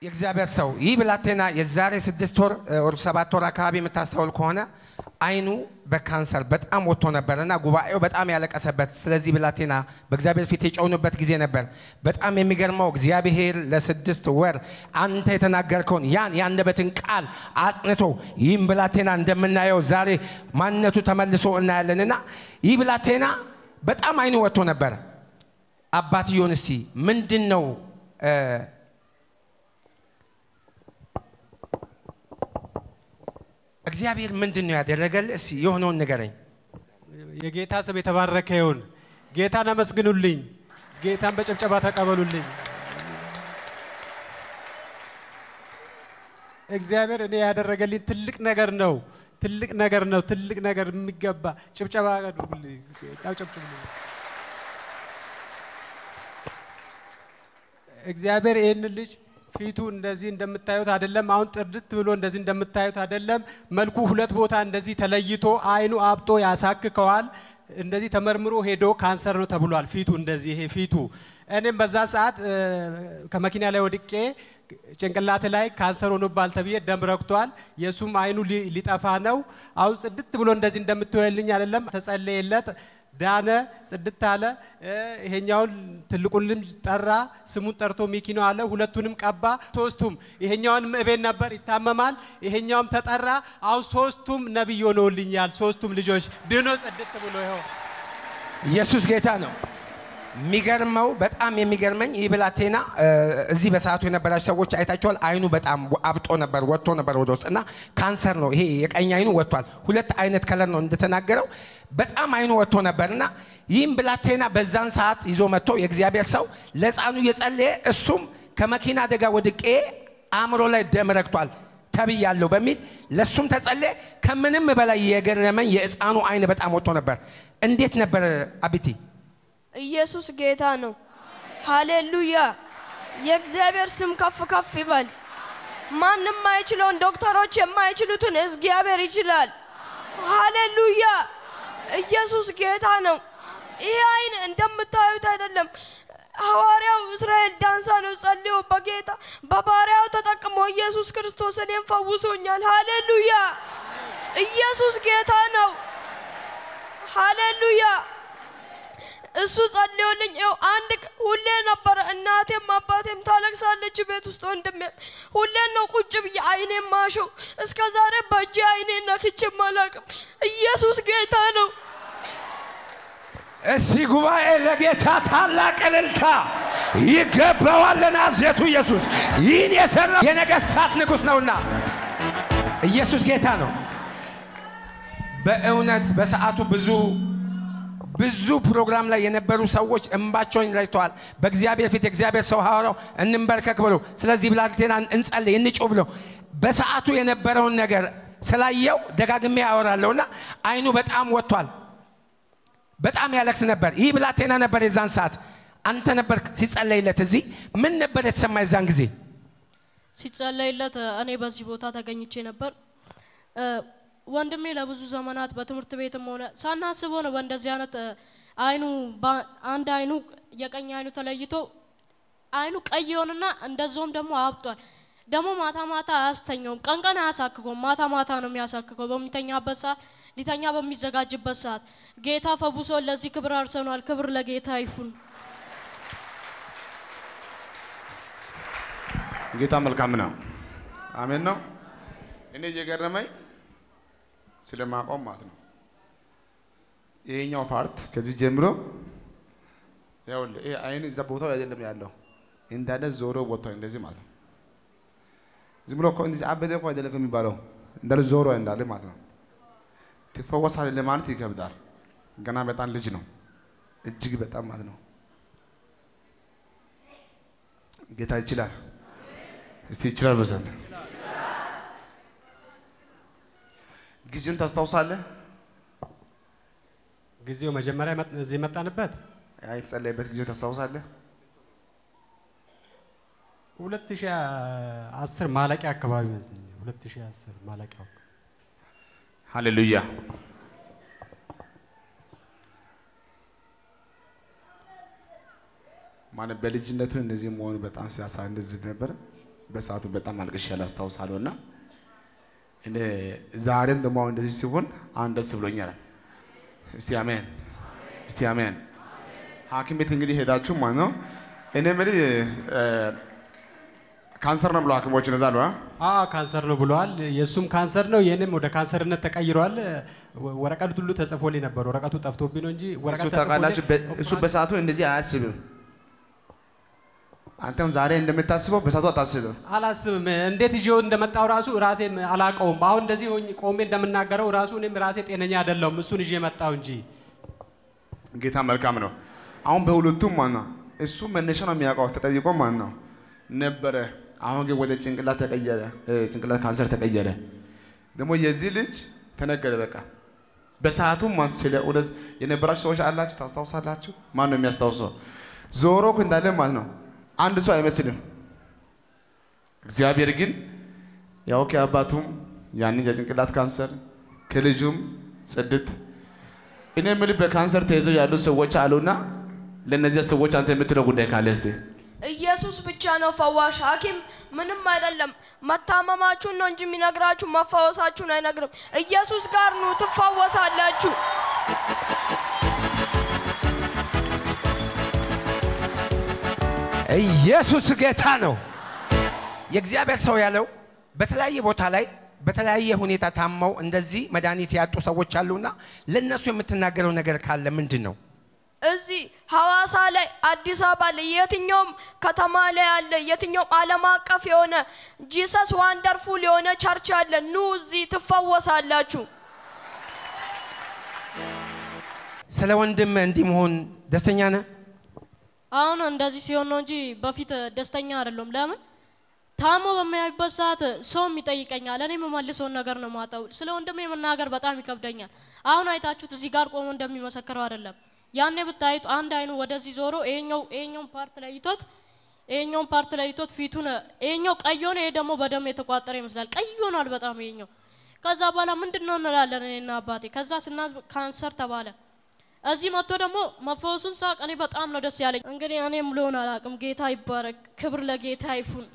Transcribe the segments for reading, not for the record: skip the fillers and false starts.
የእግዚአብሔር ሰው ይህ ብላቴና የዛሬ 6 ወር ወር 7 ወር አካባቢ የምታስተውል ከሆነ አይኑ በካንሰር በጣም ወጥቶ ነበርና ጉባኤው በጣም ያለቀሰበት ስለዚህ ብላቴና በእግዚአብሔር ፊት የጮኑበት ጊዜ ነበር። በጣም የሚገርመው እግዚአብሔር ለ6 ወር አንተ የተናገርከውን ያንደበትን ቃል አጽንቶ ይህን ብላቴና እንደምናየው ዛሬ ማንነቱ ተመልሶ እናያለንና ይህ ብላቴና በጣም አይኑ ወጥቶ ነበር። አባትየውን እስቲ ምንድነው እግዚአብሔር ምንድነው ያደረገልህ? እስቲ የሆነውን ንገረኝ። የጌታ ስም የተባረከ ይሁን። ጌታን አመስግኑልኝ። ጌታን በጭብጨባ ተቀበሉልኝ። እግዚአብሔር እኔ ያደረገልኝ ትልቅ ነገር ነው። ትልቅ ነገር የሚገባ ጭብጨባ አድርጉልኝ። ጭብጨባ እግዚአብሔር ይሄን ልጅ ፊቱ እንደዚህ እንደምታዩት አይደለም። አሁን ጥርድት ብሎ እንደዚህ እንደምታዩት አይደለም። መልኩ ሁለት ቦታ እንደዚህ ተለይቶ አይኑ አብጦ ያሳክከዋል። እንደዚህ ተመርምሮ ሄዶ ካንሰር ነው ተብሏል። ፊቱ እንደዚህ ይሄ ፊቱ እኔም በዛ ሰዓት ከመኪና ላይ ወድቄ ጭንቅላት ላይ ካንሰር ሆኖባል ተብዬ ደም ረክቷል። የሱም አይኑ ሊጠፋ ነው። አሁን ጽድት ብሎ እንደዚህ እንደምትወልኝ አይደለም። ተጸለየለት ዳነ ጽድት አለ። ይሄኛውን ትልቁን ልጅ ጠራ፣ ስሙን ጠርቶ ሚኪ ነው አለ። ሁለቱንም ቀባ። ሶስቱም ይሄኛውን እቤት ነበር ይታመማል። ይሄኛውም ተጠራ። አሁን ሶስቱም ነብይ ሆነውልኛል። ሶስቱም ልጆች ድኖ ጽድት ብሎ ይኸው ኢየሱስ ጌታ ነው። የሚገርመው በጣም የሚገርመኝ ይህ ብላቴና እዚህ በሰዓቱ የነበራችሁ ሰዎች አይታችኋል። አይኑ በጣም አብጦ ነበር ወጥቶ ነበር ወደ ውስጥና ካንሰር ነው። ይሄ የቀኝ አይኑ ወጥቷል። ሁለት አይነት ከለር ነው እንደተናገረው። በጣም አይኑ ወጥቶ ነበርና ይህም ብላቴና በዛን ሰዓት ይዞ መጥቶ የእግዚአብሔር ሰው ለሕፃኑ የጸለየ እሱም ከመኪና አደጋ ወድቄ አእምሮ ላይ ደም ረግቷል ተብያለሁ በሚል ለሱም ተጸለየ። ከምንም በላይ የገረመኝ የሕፃኑ አይን በጣም ወጥቶ ነበር። እንዴት ነበር አቢቲ? ኢየሱስ ጌታ ነው። ሃሌሉያ! የእግዚአብሔር ስም ከፍ ከፍ ይበል። ማንም ማይችለውን ዶክተሮች የማይችሉትን እግዚአብሔር ይችላል። ሃሌሉያ! ኢየሱስ ጌታ ነው። ይሄ አይን እንደምታዩት አይደለም። ሐዋርያው እስራኤል ዳንሳ ነው ጸልዮ በጌታ በባሪያው ተጠቅሞ ኢየሱስ ክርስቶስ እኔን ፈውሶኛል። ሃሌሉያ! ኢየሱስ ጌታ ነው። ሃሌሉያ! እሱ ጸልዮልኝ አንድ ሁሌ ነበር እናቴም አባቴም ታለቅሳለች ቤት ውስጥ ወንድሜ ሁሌ ነው ቁጭ ብዬ አይኔን ማሸው እስከ ዛሬ በእጄ አይኔን ነክቼ ማላቅም። ኢየሱስ ጌታ ነው። እስቲ ጉባኤ ለጌታ ታላቅ እልልታ ይገባዋል። ናዝሬቱ ኢየሱስ ይህን የሰራ የነገሥታት ንጉሥ ነውና ኢየሱስ ጌታ ነው። በእውነት በሰዓቱ ብዙ ፕሮግራም ላይ የነበሩ ሰዎች እንባቸውን ረጭተዋል። በእግዚአብሔር ፊት የእግዚአብሔር ሰው ሐዋርያው እንንበርከክ ብሎ ስለዚህ ብላቴና እንጸልይ እንጮህ ብሎ በሰዓቱ የነበረውን ነገር ስላየው ደጋግሜ ያወራለሁና አይኑ በጣም ወጥቷል። በጣም ያለቅስ ነበር። ይህ ብላቴና ነበር የዛን ሰዓት አንተ ነበር ሲጸለይለት። እዚህ ምን ነበር የተሰማ የዛን ጊዜ ሲጸለይለት? እኔ በዚህ ቦታ ተገኝቼ ነበር። ወንድሜ ለብዙ ዘመናት በትምህርት ቤትም ሆነ ሳናስበው ነው በእንደዚህ አይነት አይኑ አንድ አይኑ የቀኝ አይኑ ተለይቶ አይኑ ቀይ ሆነና እንደዛውም ደግሞ አብጧል። ደግሞ ማታ አያስተኛውም። ቀን አያሳክከውም። ማታ ነው የሚያሳክከው። በሚተኛበት ሰዓት ሊተኛ በሚዘጋጅበት ሰዓት ጌታ ፈውሶ ለዚህ ክብር አርሰናል። ክብር ለጌታ ይሁን። ጌታ መልካም ነው። አሜን ነው። እኔ እየገረመኝ ስለማቆም ማለት ነው። ይሄኛው ፓርት ከዚህ ጀምሮ ያው አይን እዛ ቦታው አይደለም ያለው እንዳለ ዞሮ ወጥቶ እንደዚህ ማለት ነው። ዝም ብሎ እኮ እንደዚህ አበደ እኮ አይደለም የሚባለው እንዳለ ዞሮ እንዳለ ማለት ነው። ትፈወሳለህ ለማለት ይከብዳል። ገና በጣም ልጅ ነው እጅግ በጣም ማለት ነው። ጌታ ይችላል። እስቲ ይችላል በሰንት ጊዜውን ታስታውሳለህ? ጊዜው መጀመሪያ እዚህ መጣንበት የተጸለየበት ጊዜው ታስታውሳለህ? 2010 ማለቂያ አካባቢ ነው። 2010 ማለቂያው። ሃሌሉያ! ማን በልጅነቱ እንደዚህ መሆኑ በጣም ሲያሳይ እንደዚህ ነበር። በሰዓቱ በጣም አልቅሻለሁ አስታውሳለሁና እኔ ዛሬም ደግሞ እንደዚህ ሲሆን አንድ ደስ ብሎኛል። እስቲ አሜን፣ እስቲ አሜን። ሐኪም ቤት እንግዲህ ሄዳችሁ ማለት ነው። እኔ ማለት ካንሰር ነው ብሎ ሐኪሞች ነዛሉ ካንሰር ነው ብለዋል። የሱም ካንሰር ነው የኔም ወደ ካንሰርነት ተቀይሯል። ወረቀቱ ሁሉ ተጽፎልኝ ነበር። ወረቀቱ ጠፍቶብኝ ነው እንጂ ወረቀቱ ተጽፎልኝ እሱ በሰዓቱ እንደዚህ አያስብም። አንተም ዛሬ እንደምታስበው በሰዓቱ አታስብም። አላስብም። እንዴት ይዤው እንደመጣው ራሱ ራሴን አላቀውም። አሁን እንደዚህ ቆሜ እንደምናገረው ራሱ እኔም ራሴ ጤነኛ አይደለሁም። እሱን ይዤ መጣው እንጂ ጌታ መልካም ነው። አሁን በሁለቱም ማለት ነው እሱ መነሻ ነው የሚያውቀው ተጠይቆ ማለት ነው ነበረ። አሁን ግን ወደ ጭንቅላት ተቀየረ። ጭንቅላት ካንሰር ተቀየረ። ደግሞ የዚህ ልጅ ተነገረ በቃ በሰዓቱ ማን ስለ እውነት የነበራችሁ ሰዎች አላችሁ ታስታውሳላችሁ? ማን ነው የሚያስታውሰው? ዞሮ እንዳለ ማለት ነው አንድ ሰው አይመስልም። እግዚአብሔር ግን ያው ከአባቱም ያንን የጭንቅላት ካንሰር ከልጁም ጽድት እኔ ምልህ በካንሰር ተይዘው ያሉ ሰዎች አሉና ለነዚህ ሰዎች አንተ የምትለው ጉዳይ ካለ እስቲ ኢየሱስ ብቻ ነው ፈዋሽ። ሐኪም ምንም አይደለም። መታመማችሁን ነው እንጂ የሚነግራችሁ መፈወሳችሁን አይነግርም። ኢየሱስ ጋር ነው ትፈወሳላችሁ። ኢየሱስ ጌታ ነው። የእግዚአብሔር ሰው ያለው በተለያየ ቦታ ላይ በተለያየ ሁኔታ ታመው እንደዚህ መድኃኒት ያጡ ሰዎች አሉና ለነሱ የምትናገረው ነገር ካለ ምንድነው? እዚህ ሐዋሳ ላይ አዲስ አበባ ላይ የትኛውም ከተማ ላይ ያለ የትኛውም ዓለም አቀፍ የሆነ ጂሰስ ዋንደርፉል የሆነ ቸርች አለ። ኑ እዚህ ትፈወሳላችሁ። ስለ ወንድም እንዲህ መሆን ደስተኛ ነህ? አሁን እንደዚህ ሲሆን ነው እንጂ በፊት ደስተኛ አይደለም። ለምን ታሞ በሚያይበት ሰዓት ሰው ይጠይቀኛል። እኔ የምመልሰው ነገር ነው ማጣው። ስለ ወንድሜ መናገር በጣም ይከብደኛል። አሁን አይታችሁት እዚህ ጋር ቆሞ እንደሚመሰክረው አይደለም። ያኔ ብታዩት አንድ አይኑ ወደዚህ ዞሮ ይሄኛው ፓርት ለይቶት ፊቱን ይሄኛው ቀይ ሆነ። ይሄ ደግሞ በደም የተቋጠረ ይመስላል። ቀይ ሆኗል በጣም ይሄኛው። ከዛ በኋላ ምንድነው እንላለን እኔና አባቴ። ከዛ ስናዝ ካንሰር ተባለ። እዚህ መጥቶ ደግሞ መፈወሱን ሳቅ እኔ በጣም ነው ደስ ያለኝ። እንግዲህ እኔም ልሆን አላቅም። ጌታ ይባረክ። ክብር ለጌታ ይሁን።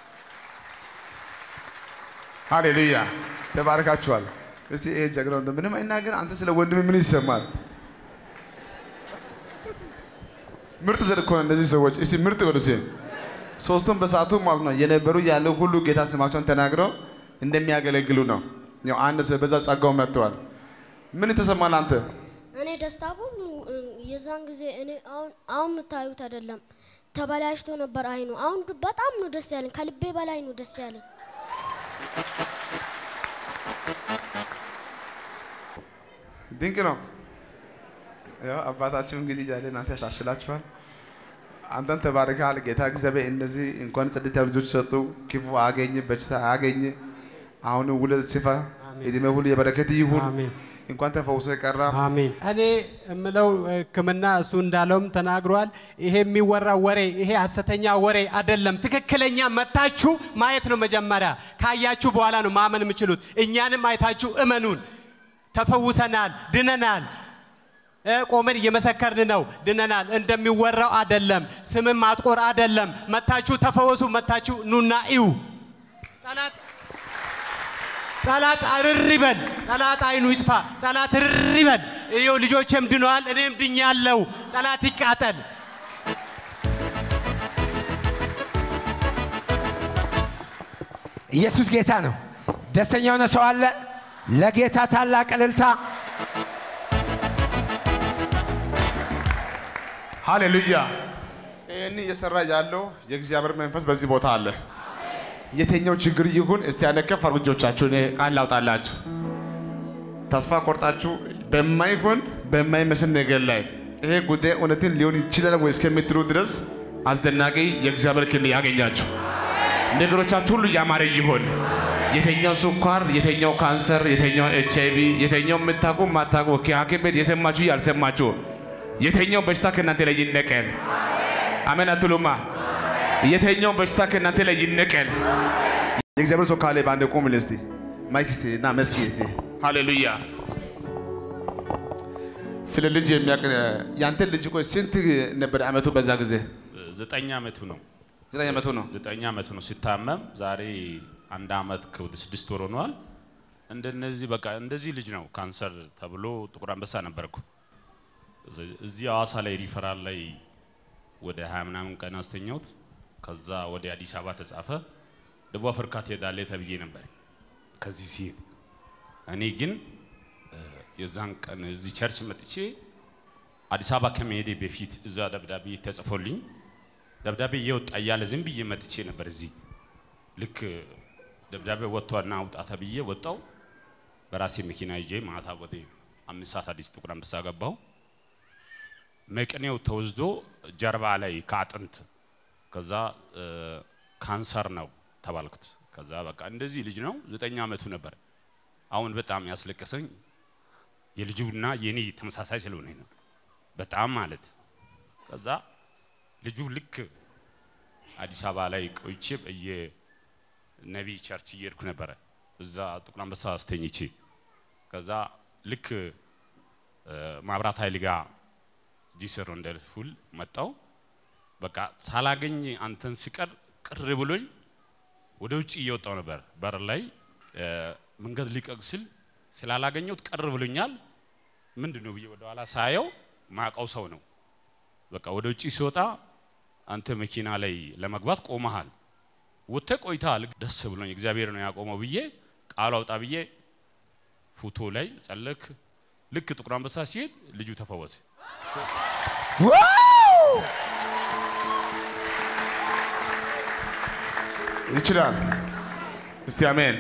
ሃሌሉያ ተባረካችኋል። እስቲ ይሄ ጀግናው ምንም አይናገር። አንተ ስለ ወንድም ምን ይሰማል? ምርጥ ዘር እኮ ነው እነዚህ ሰዎች። እስቲ ምርጥ በሉ እስቲ ሶስቱም በሰዓቱ ማለት ነው የነበሩ ያለው ሁሉ ጌታ ስማቸውን ተናግረው እንደሚያገለግሉ ነው። ያው አንድ ሰው በዛ ጸጋው መጥቷል። ምን ተሰማል አንተ? እኔ ደስታ ሁሉ የዛን ጊዜ እኔ አሁን የምታዩት አይደለም ተበላሽቶ ነበር አይኑ። አሁን በጣም ነው ደስ ያለኝ። ከልቤ በላይ ነው ደስ ያለኝ። ድንቅ ነው። ያው አባታችን እንግዲህ ዛሬ እናንተ ያሻሽላችኋል። አንተን ተባረካል። ጌታ እግዚአብሔር እንደዚህ እንኳን ጽድት ያሉ ልጆች ሰጡ። ክፉ አገኘ በሽታ አገኘ። አሁን ውለድ ሲፋ እድሜ ሁሉ የበረከት ይሁን። አሜን። እንኳን ተፈውሰ ቀራ። አሜን። እኔ እምለው ሕክምና እሱ እንዳለውም ተናግሯል። ይሄ የሚወራ ወሬ ይሄ ሐሰተኛ ወሬ አይደለም። ትክክለኛ መታችሁ ማየት ነው መጀመሪያ። ካያችሁ በኋላ ነው ማመን የምችሉት። እኛንም አይታችሁ እመኑን። ተፈውሰናል፣ ድነናል። ቆመን እየመሰከርን ነው። ድነናል። እንደሚወራው አይደለም። ስምም ማጥቆር አይደለም። መታችሁ ተፈወሱ። መታችሁ ኑና እዩ። ጠላት አርሪበል። ጠላት አይኑ ይጥፋ። ጠላት አርሪበል። ይኸው ልጆቼም ድነዋል፣ እኔም ድኛለሁ። ጠላት ይቃጠል። ኢየሱስ ጌታ ነው። ደስተኛ የሆነ ሰው አለ? ለጌታ ታላቅ እልልታ። ሃሌሉያ። እኔ እየሰራ ያለው የእግዚአብሔር መንፈስ በዚህ ቦታ አለ። የትኛው ችግር ይሁን እስቲ ያለከፍ አርጆቻችሁ እኔ ቃል ላውጣላችሁ። ተስፋ ቆርጣችሁ በማይሆን በማይመስል ነገር ላይ ይሄ ጉዳይ እውነትን ሊሆን ይችላል ወይ እስከምትሉ ድረስ አስደናቂ የእግዚአብሔር ክንድ ያገኛችሁ። ነገሮቻችሁ ሁሉ ያማረ ይሁን። የተኛው ስኳር፣ የተኛው ካንሰር፣ የተኛው ኤችአይቪ፣ የተኛው የምታውቁ ማታውቁ ከሐኪም ቤት የሰማችሁ ያልሰማችሁ የተኛው በሽታ ከእናንተ ላይ ይነቀል። አሜን አትሉማ? የተኛው በሽታ ከእናንተ ላይ ይነቀል። የእግዚአብሔር ሰው ካለ ባንደ ቆም ለስቲ ማይክ እስቲ እና መስኪ እስቲ ሃሌሉያ። ስለ ልጅ የሚያውቅ ያንተ ልጅ እኮ ስንት ነበር አመቱ? በዛ ጊዜ 9 አመቱ ነው። 9 ዓመቱ ነው 9 ዓመቱ ነው ሲታመም ዛሬ 1 ዓመት ከ6 ወር ሆኗል እንደነዚህ በቃ እንደዚህ ልጅ ነው ካንሰር ተብሎ ጥቁር አንበሳ ነበርኩ እዚህ አዋሳ ላይ ሪፈራል ላይ ወደ 20 ምናምን ቀን አስተኛውት ከዛ ወደ አዲስ አበባ ተጻፈ ደቡብ አፍሪካ ትሄዳለህ ተብዬ ነበር ከዚህ ሲሄድ እኔ ግን የዛን ቀን እዚህ ቸርች መጥቼ አዲስ አበባ ከመሄዴ በፊት እዛ ደብዳቤ ተጽፎልኝ ደብዳቤ ይወጣ ያለ ዝም ብዬ መጥቼ ነበር እዚህ ልክ ደብዳቤ ወጥቷና አውጣ ተብዬ ወጣው በራሴ መኪና ይዤ ማታ ወደ 5 ሰዓት አዲስ ጥቁር አንበሳ ገባው መቀኔው ተወስዶ ጀርባ ላይ ከአጥንት ከዛ ካንሰር ነው ተባልኩት ከዛ በቃ እንደዚህ ልጅ ነው 9 ዓመቱ ነበር አሁን በጣም ያስለቀሰኝ የልጁና የኔ ተመሳሳይ ስለሆነ ነው በጣም ማለት ከዛ ልጁ ልክ አዲስ አበባ ላይ ቆይቼ በየነቢ ቸርች እየሄድኩ ነበር እዛ ጥቁር አንበሳ አስተኝቼ ከዛ ልክ ማብራት ኃይል ጋር ዲሰር እንደልፉል መጣው በቃ ሳላገኝ አንተን ሲቀር ቅር ብሎኝ ወደ ውጪ እየወጣው ነበር በር ላይ መንገድ ሊቀቅስል ስላላገኘሁት ቅር ብሎኛል ምንድነው ብዬ ወደ ኋላ ሳየው ማቀው ሰው ነው በቃ ወደ ውጪ ሲወጣ አንተ መኪና ላይ ለመግባት ቆመሃል ወተ ቆይታል ደስ ብሎኝ እግዚአብሔር ነው ያቆመው ብዬ ቃል አውጣ ብዬ ፎቶ ላይ ጸለክ ልክ ጥቁር አንበሳ ሲሄድ ልጁ ተፈወሰ ዋው ይችላል እስቲ አሜን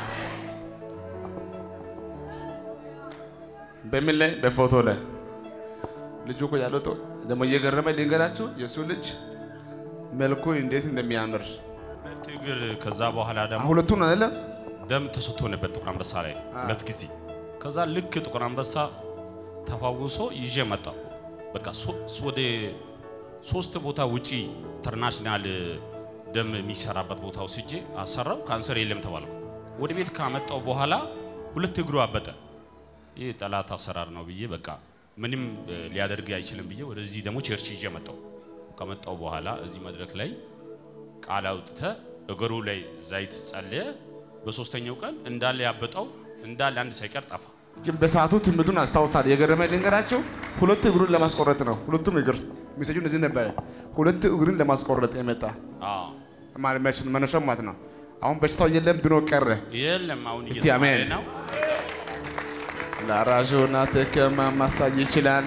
በምን ላይ በፎቶ ላይ ልጁ እኮ ያለው ደግሞ እየገረመኝ ልንገራችሁ የሱ ልጅ መልኩ እንዴት እንደሚያምር ትግር ከዛ በኋላ ደግሞ ሁለቱም አይደለም ደም ተሰጥቶ ነበር ጥቁር አንበሳ ላይ ሁለት ጊዜ ከዛ ልክ ጥቁር አንበሳ ተፋውሶ ይዤ መጣው በቃ ወደ 3 ቦታ ውጪ ኢንተርናሽናል ደም የሚሰራበት ቦታው ሲጄ አሰራው ካንሰር የለም ተባልኩ ወደ ቤት ካመጣው በኋላ ሁለት እግሩ አበጠ ይሄ ጠላት አሰራር ነው ብዬ በቃ ምንም ሊያደርግ አይችልም ብዬ ወደዚህ ደግሞ ቸርች ይዤ መጣው ከመጣው በኋላ እዚህ መድረክ ላይ ቃል አውጥተ እግሩ ላይ ዘይት ጸለየ በሶስተኛው ቀን እንዳለ ያበጣው እንዳለ አንድ ሳይቀር ጠፋ ግን በሰዓቱ ትምዱን አስተዋውሳል የገረመኝ ልንገራችሁ ሁለት እግሩን ለማስቆረጥ ነው ሁለቱም እግር ሚሰጁን እዚህ ነበር ሁለት እግሩን ለማስቆረጥ የመጣ ማለት መነሻው ማለት ነው አሁን በሽታው የለም ድኖ ቀረ የለም አሁን እስቲ አሜን ነው ላራጆና ተከማ ማሳጅ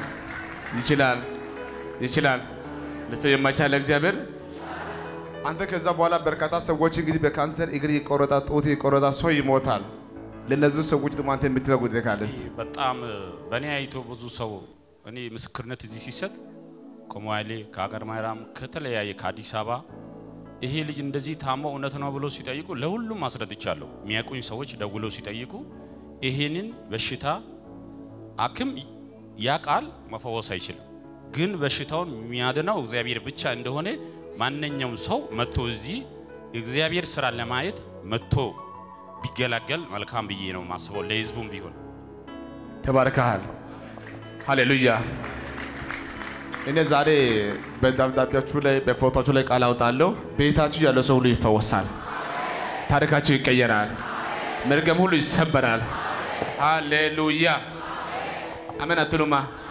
ይችላል ለሰው የማይቻል እግዚአብሔር አንተ ከዛ በኋላ በርካታ ሰዎች እንግዲህ በካንሰር እግር ይቆረጣ ጦት ይቆረጣ ሰው ይሞታል ለነዚህ ሰዎች ደግሞ አንተ የምትረጉት ካለስ በጣም በእኔ አይቶ ብዙ ሰው እኔ ምስክርነት እዚህ ሲሰጥ ከሞያሌ ከሀገር ማይራም ከተለያየ ከአዲስ አበባ ይሄ ልጅ እንደዚህ ታሞ እውነት ነው ብሎ ሲጠይቁ ለሁሉም አስረድቻለሁ የሚያቁኝ ሰዎች ደውለው ሲጠይቁ ይሄንን በሽታ አክም ያቃል መፈወስ አይችልም ግን በሽታውን የሚያድነው እግዚአብሔር ብቻ እንደሆነ ማንኛውም ሰው መጥቶ እዚህ እግዚአብሔር ስራ ለማየት መጥቶ ቢገላገል መልካም ብዬ ነው ማስበው ለህዝቡም ቢሆን ተባረካል ሃሌሉያ እኔ ዛሬ በደብዳቤያችሁ ላይ በፎቶአችሁ ላይ ቃል አውጣለሁ ቤታችሁ ያለው ሰው ሁሉ ይፈወሳል ታሪካችሁ ይቀየራል መርገም ሁሉ ይሰበራል ሃሌሉያ አሜን አትሉማ